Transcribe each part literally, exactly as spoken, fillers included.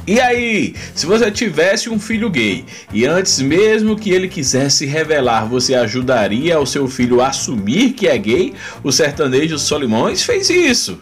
E aí, se você tivesse um filho gay e antes mesmo que ele quisesse revelar, você ajudaria o seu filho a assumir que é gay? O sertanejo Solimões fez isso.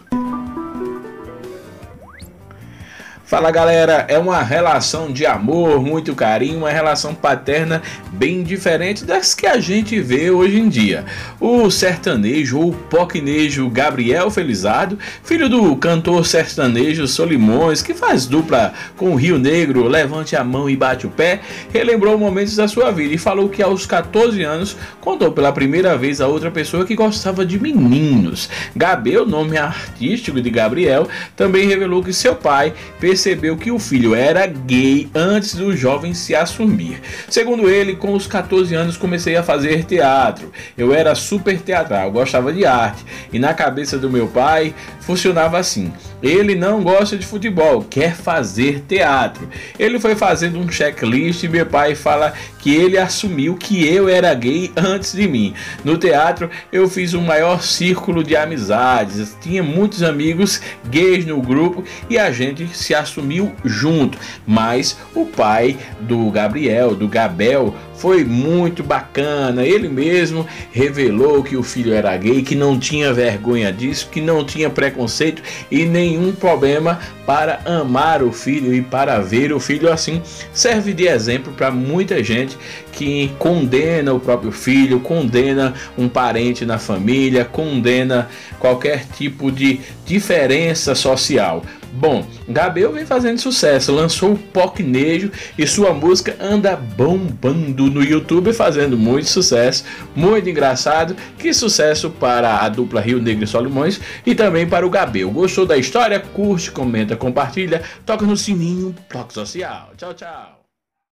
Fala galera, é uma relação de amor, muito carinho, uma relação paterna bem diferente das que a gente vê hoje em dia. O sertanejo ou pocnejo Gabriel Felizardo, filho do cantor sertanejo Solimões, que faz dupla com o Rio Negro, Levante a Mão e Bate o Pé, relembrou momentos da sua vida e falou que aos quatorze anos contou pela primeira vez a outra pessoa que gostava de meninos. Gabê, o nome artístico de Gabriel, também revelou que seu pai percebeu que o filho era gay antes do jovem se assumir. Segundo ele, com os quatorze anos comecei a fazer teatro. Eu era super teatral, gostava de arte. E na cabeça do meu pai funcionava assim: ele não gosta de futebol, quer fazer teatro. Ele foi fazendo um checklist e meu pai fala que ele assumiu que eu era gay antes de mim. No teatro eu fiz o maior círculo de amizades, tinha muitos amigos gays no grupo e a gente se assumiu junto. Mas o pai do Gabriel, do Gabel, foi muito bacana. Ele mesmo revelou que o filho era gay, que não tinha vergonha disso, que não tinha preconceito e nenhum problema para amar o filho e para ver o filho assim. Serve de exemplo para muita gente que condena o próprio filho, condena um parente na família, condena qualquer tipo de diferença social. Bom, Gabel vem fazendo sucesso, lançou o Pocnejo e sua música anda bombando no YouTube, fazendo muito sucesso, muito engraçado. Que sucesso para a dupla Rio Negro e Solimões e também para o Gabel. Gostou da história? Curte, comenta, compartilha, toca no sininho, toque social. Tchau, tchau.